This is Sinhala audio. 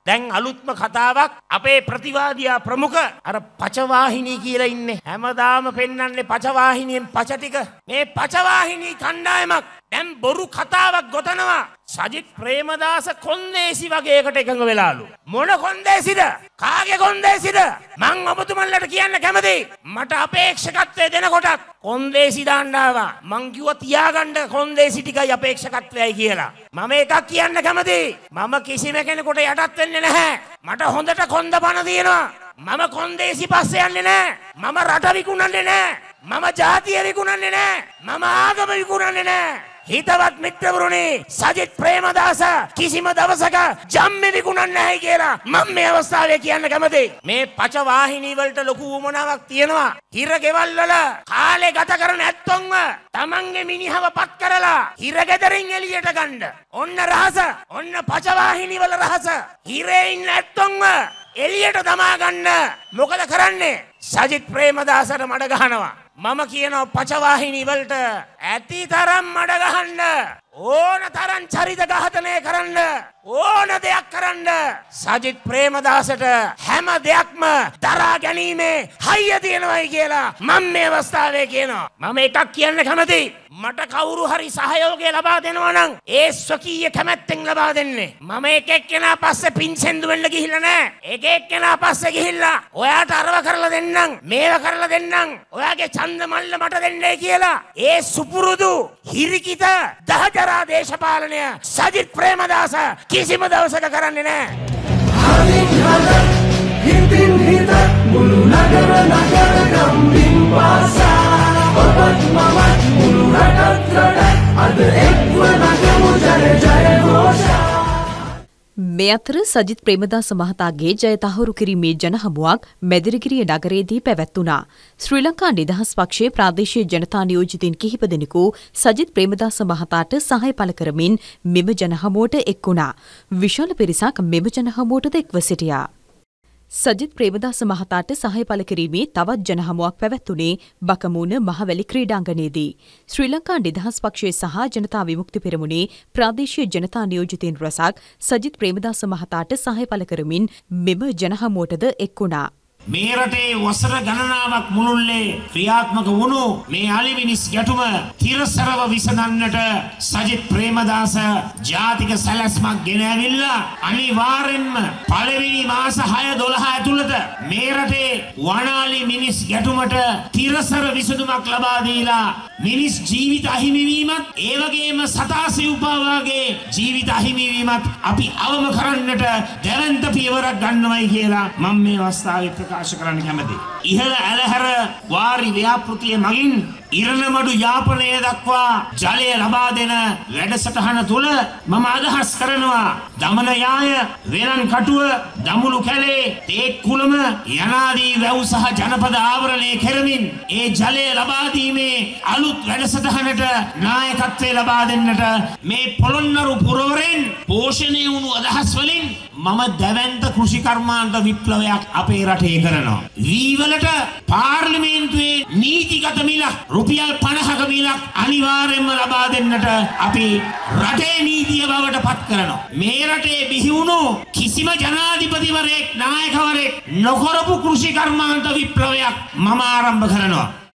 දැන් අලුත්ම කතාවක් අපේ ප්‍රතිවාදියා ප්‍රමුඛ අර පචවාහිනී කියලා ඉන්නේ. හැමදාම පෙන්වන්නේ පචවාහිනියෙන් පච ටික. මේ පචවාහිනී කණ්ඩායමක් දැන් බොරු කතාවක් ගොතනවා. සජිත් ප්‍රේමදාස කොන්දේසි වගේ එකට එකඟ වෙලාලු. මොන කොන්දේසිද? කාගේ කොන්දේසිද? මං ඔබතුමන්ලට කියන්න කැමතියි. මට අපේක්ෂකත්වය දෙනකොටත් කොන්දේසි දාන්න ආවා. මං කිව්වා තියාගන්න කොන්දේසි ටිකයි අපේක්ෂකත්වයයි කියලා. මම එකක් කියන්න කැමතියි. මම කිසිම කෙනෙකුට යටත් වෙන්නේ නැහැ. මට හොඳට කොන්ද පණ තියෙනවා. මම කොන්දේසි පස්සේ යන්නේ නැහැ. මම රට විකුණන්නේ නැහැ. මම ජාතිය විකුණන්නේ නැහැ. මම ආගම විකුණන්නේ නැහැ. හිතවත් මිත්‍රවරුනි සජිත් ප්‍රේමදාස කිසිම දවසක ජම්මෙ විකුණන්නේ නැහැ කියලා මම මේ අවස්ථාවේ කියන්න කැමතියි. මේ පච වාහිනී වලට ලොකු උමනාවක් තියෙනවා. හිර ගෙවල් වල කාලේ ගත කරන ඇත්තොන්ව තමන්ගේ මිනිහව පත් කරලා හිර ගෙදරින් එළියට ගන්න. ඔන්න රහස. ඔන්න පච වාහිනී වල රහස. හිරේ ඉන්න ඇත්තොන්ව එළියට දමා ගන්න. මොකද කරන්නේ? සජිත් ප්‍රේමදාසට මඩ ගහනවා. මම කියනවා පචවාහිනී වලට ඇති තරම් මඩ ගහන්න. ඕන තරම් චරිත ඝාතනය කරන්න. ඕන දෙයක් කරන්න. සජිත් ප්‍රේමදාසට හැම දෙයක්ම දරා ගැනීමේ හයිය තියෙනවයි කියලා මම මේ අවස්ථාවේ කියනවා. මම එකක් කියන්න කැමතියි. මට කවුරු හරි සහයෝගය ලබා දෙනවා නම් ඒ ස්වකීය කැමැත්තෙන් ලබා දෙන්නේ. මම එක එක්කෙනා පස්සේ පින්සෙන්දු වෙන්න ගිහිල්ලා නැහැ. එක එක්කෙනා පස්සේ ගිහිල්ලා ඔයාට අරව කරලා දෙන්නම්, මේව කරලා දෙන්නම්, ඔයාගේ ඡන්ද මල්ල මට දෙන්නයි කියලා ඒ සුපුරුදු හිරිකිත දහජරා දේශපාලනය සජිත් ප්‍රේමදාස කිසිම දවසක කරන්නේ නැහැ. හිතින් හිත මුළු නගර ගම්බින් පාසා ඔබත් මමත් මුළු රටත් අද එක්ව නගමු ජය ජය ഘോഷා. මේ අතර සජිත් ප්‍රේමදාස මහතාගේ ජය තහවුරු කිරීමේ ජනහමුවක් මැදිරිගිරිය නගරයේදී පැවැත්වුණා. ශ්‍රී ලංකා නිදහස් පක්ෂයේ ප්‍රාදේශීය ජනතා නියෝජිතින් කිහිප දෙනෙකු සජිත් ප්‍රේමදාස මහතාට සහාය පළ කරමින් මෙම ජනහමුවට එක් වුණා. විශාල පිරිසක් මෙම ජනහමුවටද එක්ව සිටියා. සජිත් ප්‍රේමදාස මහතාට සහාය පළ කිරීමේ තවත් ජනහමුවක් පැවැත්වුණේ බකමූණ මහවැලි ක්‍රීඩාංගණයේදී. ශ්‍රී ලංකා නිදහස් පක්ෂයේ සහ ජනතා විමුක්ති පෙරමුණේ ප්‍රාදේශීය ජනතා නියෝජිතයින් රැසක් සජිත් ප්‍රේමදාස මහතාට සහාය පළ කරමින් මෙම ජනහමුවටද එක් වුණා. මේ රටේ වසර ගණනාවක් මුළුල්ලේ ක්‍රියාත්මක වුණු මේ අලිමිනිස් ගැටුම තිරසරව විසඳන්නට සජිත් ප්‍රේමදාස ජාතික සැලැස්මක් ගෙන ඇවිල්ලා අනිවාර්යෙන්ම පළවෙනි මාස 6-12 ඇතුළත මේ රටේ වනාලි මිනිස් ගැටුමට තිරසර විසඳුමක් ලබා දීලා මිනිස් ජීවිත අහිමි වීමත් ඒ වගේම සතා සිව්පාවාගේ ජීවිත අහිමි වීමත් අපි අවම කරන්නට දැවැන්ත පියවරක් ගන්නවයි කියලා මම මේ අවස්ථාවේ ප්‍රකාශ කරන්න කැමතියි. ඉහළ ඇලහැර වාරි ව්‍යාපෘතිය මගින් ඉරණමඩු යාපනය දක්වා ජලය ලබා දෙන වැඩසටහන තුල මම අදහස් කරනවා දමන යාය, වෙරන් කටුව, දමුළු කැලේ, තේක්කුලම යනාදී වැව් සහ ජනපද ආවරණය කරමින් ඒ ජලය ලබා දීමේ අලුත් වැඩසටහනට නායකත්වය ලබා දෙන්නට මේ පොළොන්නරු පුරවරෙන් පෝෂණය වුණු අදහස් වලින් මම දැවැන්ත කෘෂි කර්මාන්ත විප්ලවයක් අපේ රටේ කරනවා. වීවලට පාර්ලිමේන්තුවේ නීතිගත මිලක් රුපියල් 50ක මිලක් අනිවාර්යයෙන්ම ලබා දෙන්නට අපි රටේ නීතිය බවට පත් කරනවා. මේ රටේ බිහි වුණු කිසිම ජනාධිපතිවරයෙක් නායකවරයෙක් නොකරපු කෘෂි කර්මාන්ත විප්ලවයක් මම ආරම්භ කරනවා.